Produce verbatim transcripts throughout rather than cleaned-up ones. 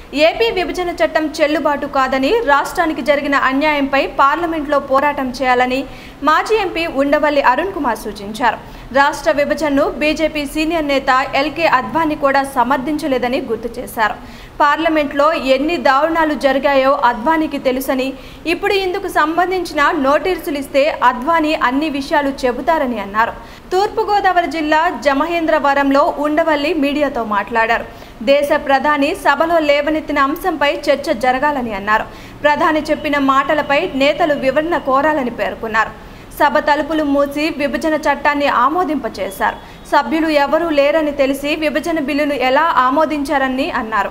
AP విభజన చట్టం చెల్లుబాటు కాదని, రాష్ట్రానికి జరిగిన అన్యాయంపై పార్లమెంట్లో పోరాటం చేయాలని మాజీ ఎంపీ ఉండవల్లి అరుణ్ కుమార్ సూచించారు. రాష్ట్ర విభజనను బీజేపీ సీనియర్ నేత ఎల్కే అద్వానీ కూడా సమర్థించలేదని గుర్తు చేశారు. పార్లమెంట్లో ఎన్ని దారుణాలు జరిగాయో అద్వానీకి తెలుసని, ఇప్పుడు ఇందుకు సంబంధించిన నోటీసులు ఇస్తే అద్వానీ అన్ని విషయాలు చెబుతారని అన్నారు. తూర్పుగోదావరి జిల్లా జమహేంద్రవరంలో ఉండవల్లి మీడియాతో మాట్లాడారు. దేశ ప్రధాని సభలో లేవనెత్తిన అంశంపై చర్చ జరగాలని అన్నారు. ప్రధాని చెప్పిన మాటలపై నేతలు వివరణ కోరాలని పేర్కొన్నారు. సభ తలుపులు మూసి విభజన చట్టాన్ని ఆమోదింపచేశారు. సభ్యులు ఎవరూ లేరని తెలిసి విభజన బిల్లును ఎలా ఆమోదించారని అన్నారు.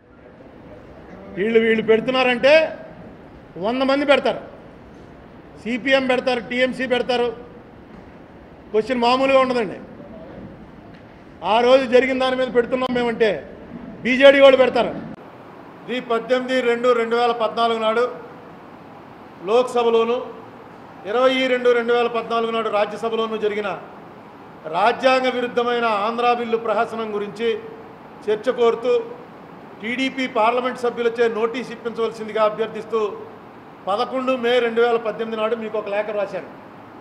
వీళ్ళు వీళ్ళు పెడుతున్నారంటే వంద మంది పెడతారు. సిపిఎం పెడతారు, టీఎంసీ పెడతారు. క్వశ్చన్ మామూలుగా ఉండదండి. ఆ రోజు జరిగిన దాని మీద పెడుతున్నాం మేమంటే బీజేడీ వాళ్ళు పెడతారు. ఇది పద్దెనిమిది రెండు రెండు వేల పద్నాలుగు నాడు లోక్సభలోను, ఇరవై రెండు రెండు వేల పద్నాలుగు నాడు రాజ్యసభలోనూ జరిగిన రాజ్యాంగ విరుద్ధమైన ఆంధ్రా బిల్లు ప్రహసనం గురించి చర్చ కోరుతూ టీడీపీ పార్లమెంట్ సభ్యులచే నోటీస్ ఇప్పించవలసిందిగా అభ్యర్థిస్తూ పదకొండు మే రెండు వేల పద్దెనిమిది నాడు మీకు ఒక లేఖ రాశాను.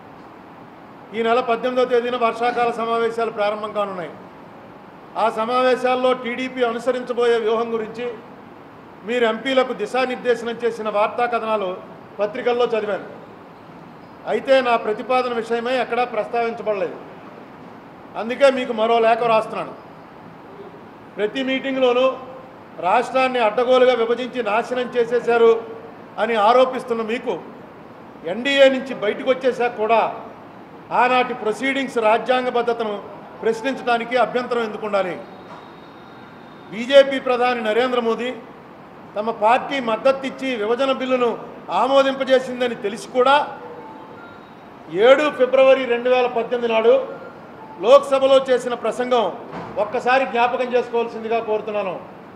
ఈ నెల పద్దెనిమిదవ తేదీన వర్షాకాల సమావేశాలు ప్రారంభం కానున్నాయి. ఆ సమావేశాల్లో టీడీపీ అనుసరించబోయే వ్యూహం గురించి మీరు ఎంపీలకు దిశానిర్దేశనం చేసిన వార్తా కథనాలు పత్రికల్లో చదివాను. అయితే నా ప్రతిపాదన విషయమై ఎక్కడా ప్రస్తావించబడలేదు. అందుకే మీకు మరో లేఖ రాస్తున్నాను. ప్రతి మీటింగ్లోనూ రాష్ట్రాన్ని అడ్డగోలుగా విభజించి నాశనం చేసేశారు అని ఆరోపిస్తున్న మీకు ఎన్డీఏ నుంచి బయటకు వచ్చేసాక కూడా ఆనాటి ప్రొసీడింగ్స్ రాజ్యాంగబద్ధతను ప్రశ్నించడానికి అభ్యంతరం ఎందుకు ఉండాలి? బీజేపీ ప్రధాని నరేంద్ర మోదీ తమ పార్టీ మద్దతు ఇచ్చి విభజన బిల్లును ఆమోదింపజేసిందని తెలిసి కూడా ఏడు ఫిబ్రవరి రెండు వేల పద్దెనిమిది నాడు లోక్సభలో చేసిన ప్రసంగం ఒక్కసారి జ్ఞాపకం చేసుకోవాల్సిందిగా కోరుతున్నాను.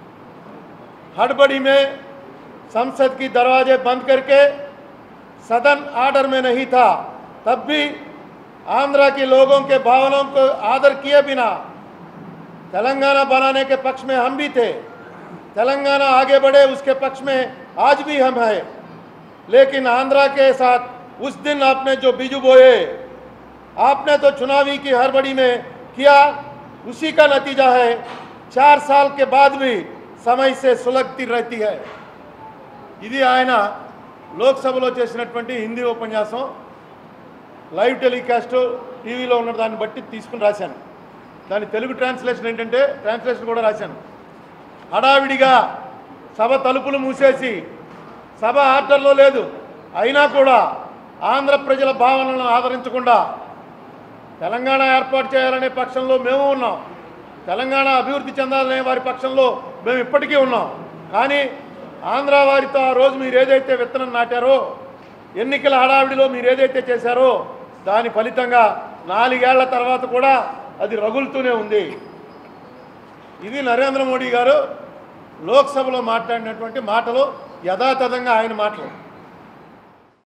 हड़बड़ी में संसद की दरवाजे बंद करके सदन आर्डर में नहीं था, तब भी आंध्रा के लोगों के भावनाओं को आदर किए बिना तेलंगाना बनाने के पक्ष में हम भी थे. तेलंगाना आगे बढ़े उसके पक्ष में आज भी हम हैं. लेकिन आंध्रा के साथ उस दिन आपने जो बीजू बोए, आपने तो चुनावी की हड़बड़ी में किया. उसी का नतीजा है चार साल के बाद भी समय से सुलगती रहती है. ఇది ఆయన లోక్సభలో చేసినటువంటి హిందీ ఉపన్యాసం. లైవ్ టెలికాస్ట్ టీవీలో ఉన్న దాన్ని బట్టి తీసుకుని రాశాను. దాని తెలుగు ట్రాన్స్లేషన్ ఏంటంటే ట్రాన్స్లేషన్ కూడా రాశాను. హడావిడిగా సభ తలుపులు మూసేసి సభ ఆర్డర్లో లేదు అయినా కూడా ఆంధ్ర ప్రజల భావనలను ఆదరించకుండా తెలంగాణ ఏర్పాటు చేయాలనే పక్షంలో మేము ఉన్నాం. తెలంగాణ అభివృద్ధి చెందాలనే వారి పక్షంలో మేము ఇప్పటికీ ఉన్నాం. కానీ ఆంధ్ర వారితో ఆ రోజు మీరు ఏదైతే విత్తనం నాటారో, ఎన్నికల హడావిడిలో మీరు ఏదైతే చేశారో దాని ఫలితంగా నాలుగేళ్ల తర్వాత కూడా అది రగులుతూనే ఉంది. ఇది నరేంద్ర మోడీ గారు లోక్సభలో మాట్లాడినటువంటి మాటలు, యథాతథంగా ఆయన మాటలు.